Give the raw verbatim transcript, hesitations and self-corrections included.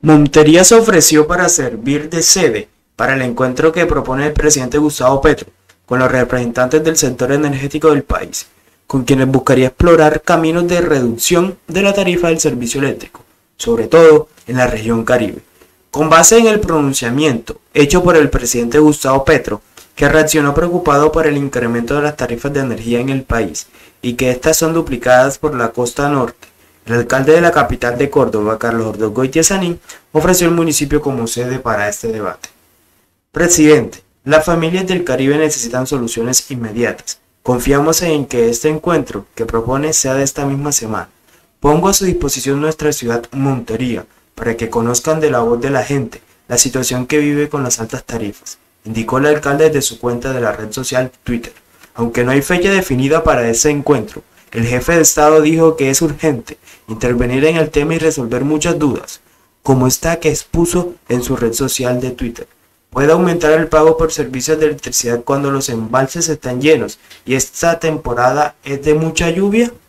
Montería se ofreció para servir de sede para el encuentro que propone el presidente Gustavo Petro con los representantes del sector energético del país, con quienes buscaría explorar caminos de reducción de la tarifa del servicio eléctrico, sobre todo en la región Caribe. Con base en el pronunciamiento hecho por el presidente Gustavo Petro, que reaccionó preocupado por el incremento de las tarifas de energía en el país y que estas son duplicadas por la costa norte, el alcalde de la capital de Córdoba, Carlos Ordóñez Sanín, ofreció el municipio como sede para este debate. Presidente, las familias del Caribe necesitan soluciones inmediatas. Confiamos en que este encuentro que propone sea de esta misma semana. Pongo a su disposición nuestra ciudad Montería para que conozcan de la voz de la gente la situación que vive con las altas tarifas, indicó el alcalde desde su cuenta de la red social Twitter. Aunque no hay fecha definida para ese encuentro, el jefe de Estado dijo que es urgente intervenir en el tema y resolver muchas dudas, como esta que expuso en su red social de Twitter. ¿Puede aumentar el pago por servicios de electricidad cuando los embalses están llenos y esta temporada es de mucha lluvia?